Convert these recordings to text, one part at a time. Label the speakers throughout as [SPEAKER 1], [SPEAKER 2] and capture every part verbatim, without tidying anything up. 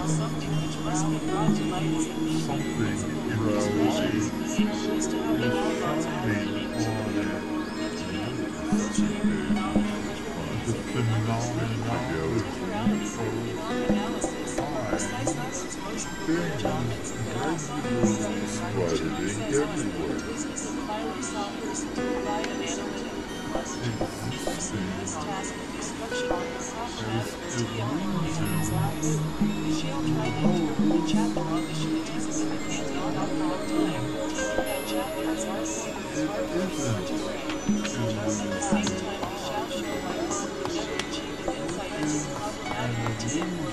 [SPEAKER 1] something which must be brought to light is a need. Discretion is to have the outlines of coordination. Filtering phenomena which remains in the understanding temporality, form analysis, precise lessons most adjustments in philosophy, scientific says business of highly sought person to provide an analytic question. Pursuing this task of destruction on the problematic material in his life. Michelle tried to interpret a chapter on the shootism in the pantheon of all time, taking that chapter as our point of his hard work to bring. Just at the same time, Michelle showed why Kong would never achieve an insight into the problematic material.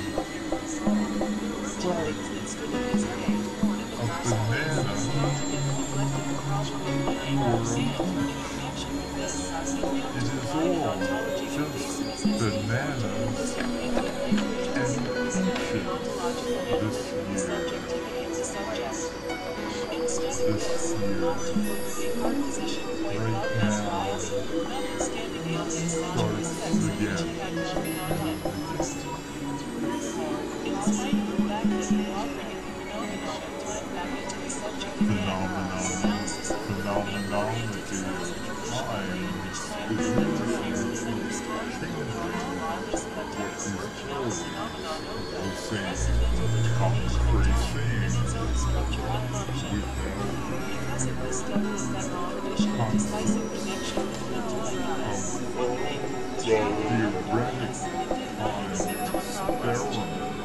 [SPEAKER 1] Two things that stood in his way, one of the possibilities he came together neglected the problem of living, and in connection with this, he failed to provide an ontology for reasons as he failed to illustrate the language of the ontological and the subjectivity of the subject. Instead of this, Kong took over Descartes' position quite loudness wise, notwithstanding the obvious logical effects of which he had worked on him. Furthermore, in spite of the fact that he brought bringing the phenomenon of time back into the subject again, his analysis of the phenomenology of time which time is interfered to understand the loudness of a time-proportional phenomenon of the transcendental determination is its own structure and function. Because of this double-step operation of decisive connection between time and one thing, theoretics and different problems.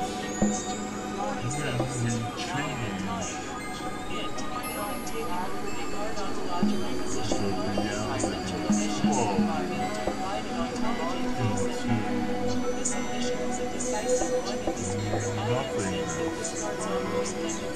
[SPEAKER 1] When we change it, not taking over Descartes' ontological position, by such an omission, by failed to provide an ontology of things. This omission was a decisive one in the spirit of sense of Descartes' own perspective.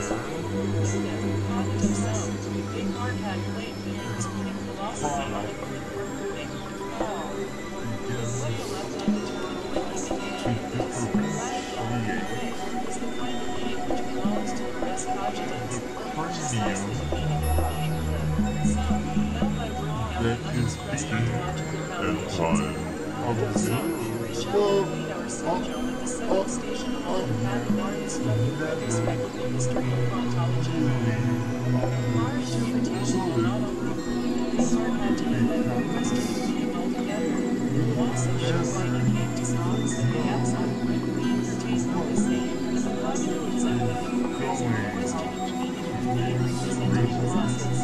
[SPEAKER 1] Cognitive sound, Descartes had claimed that he was putting philosophy on the good work of making it fall. What he left undetermined when he began this radical way is the kind of being which belongs to the res cogitans, which is thus the meaning of being. Some, bound by raw elements expressing logical foundation, observe shall complete our syndrome at the second station of the avant-garde destructive with respect to the history of ontology. Our interpretation will not overrule. Descartes had to defend the question of being altogether. Also show why he came to the opposite axon. We entertain what we say, but the cognitive executive raising the question of the meaning of being representing the process.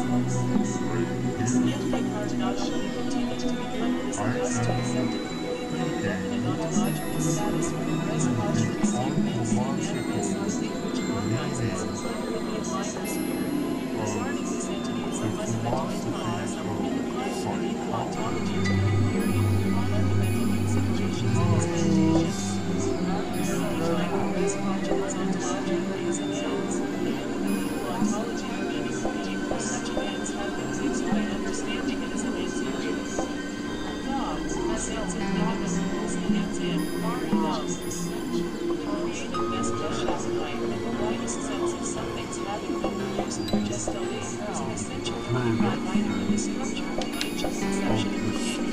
[SPEAKER 1] Yet Descartes not only continues to become this thus to accepted and ontological status for the res cogitans statements and manifests something which cognizes the literally minor spirit. Regarding this entity as a fundamental cause, in the concept of ontology to be period of fundamental considerations and expectations. At the same time, the res cogitans ontologically as an ends, the individual ontology of meaning of being for such an ends have been fixed by understanding it as an ends in truth. God, as ends in meaning of rules and ends in, are enough. Creating best judges alike in the widest sense of something's having been produced for gestally is an essential fortified item in the structure of the ancient conception of being.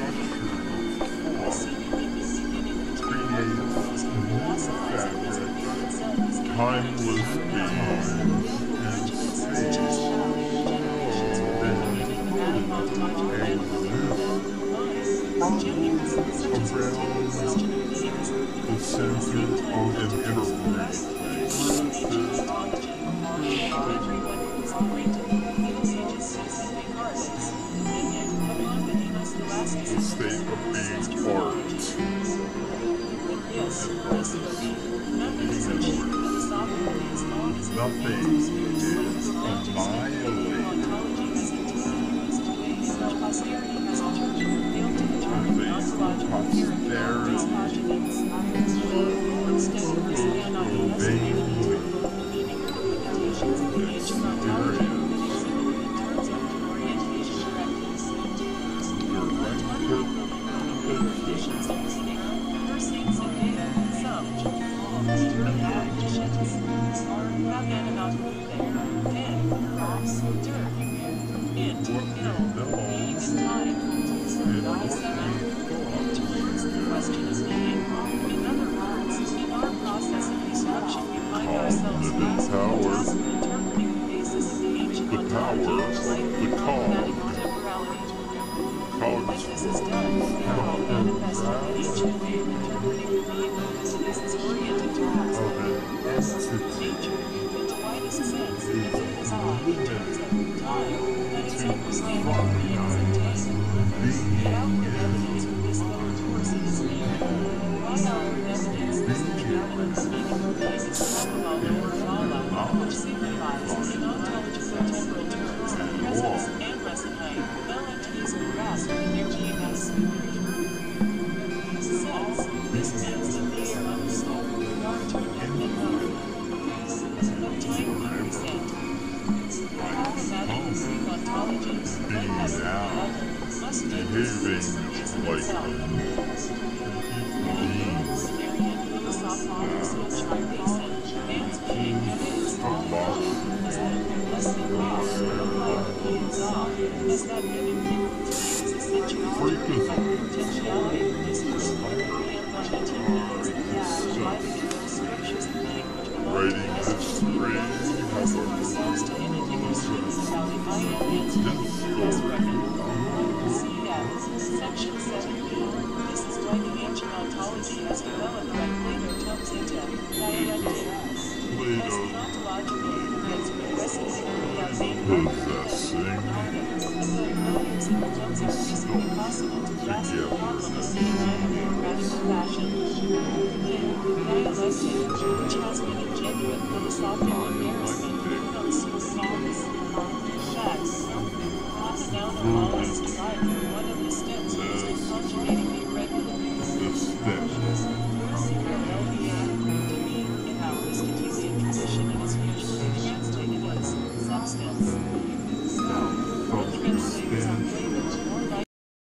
[SPEAKER 1] The seemingly new beginning which Descartes proposed in philosophizing as the world itself is the
[SPEAKER 2] timeless beings and space
[SPEAKER 1] generations were creating the mathematical genuine such as the question of being is
[SPEAKER 2] the center of interest.
[SPEAKER 1] Everyone who is acquainted with the Middle Ages sees that Descartes is, and yet, upon Medina Scholasticus,
[SPEAKER 2] The state of being art.
[SPEAKER 1] Yes, this will be. Nothing is achieved philosophically as long as
[SPEAKER 2] Nothing is annihilated.
[SPEAKER 1] Ontology has intelligence today, while posterity has determined failed to determine the ontological character of its cogitants. Instead of listening on investigating the typical meaning of the limitations of the ancient ontology that exhibited in terms of the orientation directives. Conditions of meaning, first things in data, some, conditions, are have anatomical thing, and, verbs, der, int, ill, being in time, forty-seven, towards the question of meaning. In other words, in our process of interpreting the vehicle to this oriented task.
[SPEAKER 2] of an entity
[SPEAKER 1] Nature, in the widest sense, is design in terms of time and its understanding of being as obtained. The outward evidence for this lower torus is nature. By outward evidence, this is the evidence meaning of being is capital lower phala, which signifies the non-intelligible temporal terms of presence and present height. No entities are grasped in their being as superior. Sense, this means that they are understood with regard to a definite mode. No time can present. Problematic Greek ontologies, one has the other, must be
[SPEAKER 2] behaving like
[SPEAKER 1] itself. Ordinary and philosophical research by reason, man's being and its ontology is that blessed God, like the being's off, is that giving people to be is essentially determined by the potentiality of discourse, and longevity means that, arriving at those structures of being which belong to
[SPEAKER 2] writing
[SPEAKER 1] us,
[SPEAKER 2] this
[SPEAKER 1] we
[SPEAKER 2] phrase
[SPEAKER 1] belong to the present ourselves to anything or students about the I am answer as reckoned. See that, section seven B. This is why the ancient ontology has developed by Plato comes into dialectic. As the ontological movements progressively without being
[SPEAKER 2] possessing
[SPEAKER 1] although no simple terms are reasonably possible to grasp the problem of being in a radical fashion. Dialectic, which has been a genuine philosophical embarrassment, comes to false facts. Not the noun of law is derived from one of the steps used in conjugating the irregulars.
[SPEAKER 2] the step.
[SPEAKER 1] Zero L B A, to me, in our Aristotelian tradition, it is usually translated as substance. So,
[SPEAKER 2] From
[SPEAKER 1] translators are